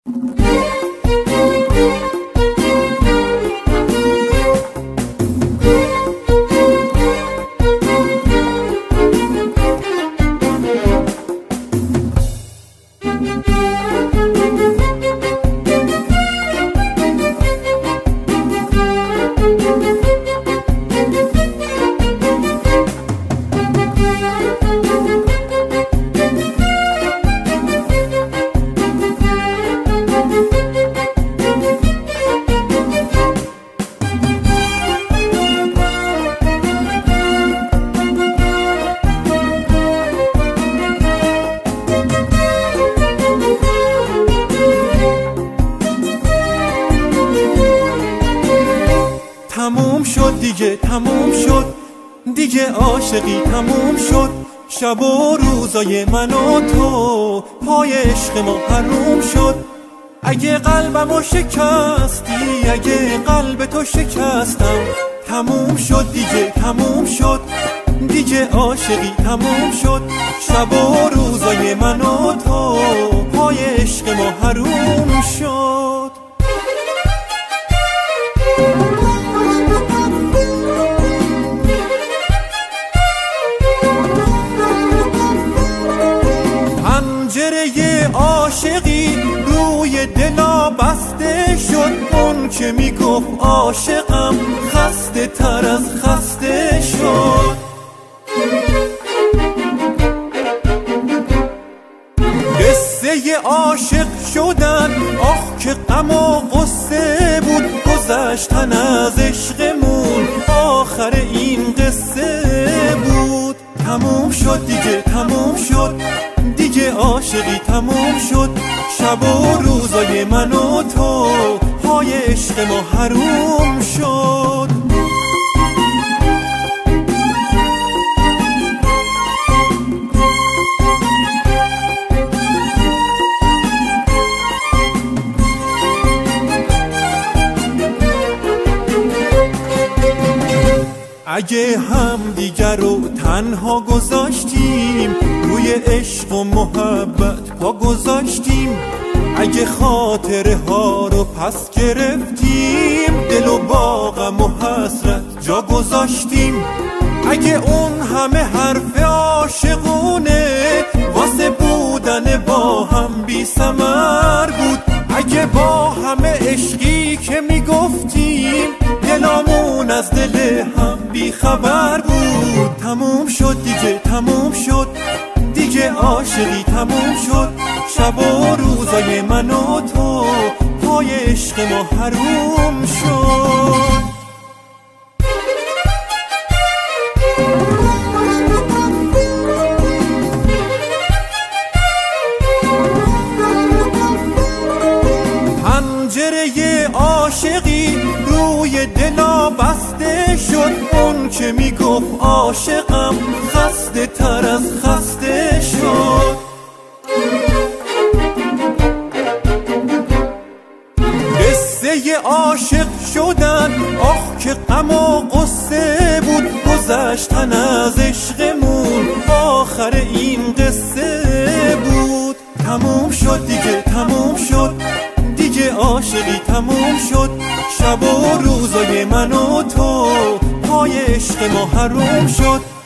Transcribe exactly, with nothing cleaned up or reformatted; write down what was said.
تموم شد دیگه، تموم شد دیگه، عاشقی تموم شد. شب و روزای من و تو پای عشق ما حروم شد. اگه قلبمو شکستی، اگه قلب تو شکستم، تموم شد دیگه، تموم شد دیگه، عاشقی تموم شد. شب و روزای من و تو پای عشق ما حروم شد. پنجره عاشقی روی دلا بسته شد. اون که میگفت عاشقم خسته تر از خسته شد. قصه عاشق شدن آخ که غم و غصه بود. گذشتن از عشقمون آخر این قصه بود. تموم شد دیگه، تموم شد دیگه، عاشقی تموم شد. شب و روزای من و تو پای عشق ما حروم شد. اگه هم دیگر رو تنها گذاشتیم، روی عشق و محبت پا گذاشتیم، اگه خاطره ها رو پس گرفتیم، دل و با غم و حسرت جا گذاشتیم، اگه اون همه حرف عاشقونه واسه بودن با هم بی ثمر بود، اگه با همه عشقی که میگفتیم دلامون از دل هم بی خبر بود. تموم شد دیگه، تموم شد دیگه، عاشقی تموم شد. شب و روزای من و تو پای عشق ما حروم شد. پنجره عاشقی روی دلا بسته شد. اون که میگفت عاشقم خسته تر از خسته شد. قصه عاشق شدن آخ که غم و غصه بود. گذشتن از عشقمون آخر این قصه بود. تموم شد دیگه، تموم شد دیگه، عاشقی تموم شد. شب و روزای من و تو پای عشق ما حروم شد.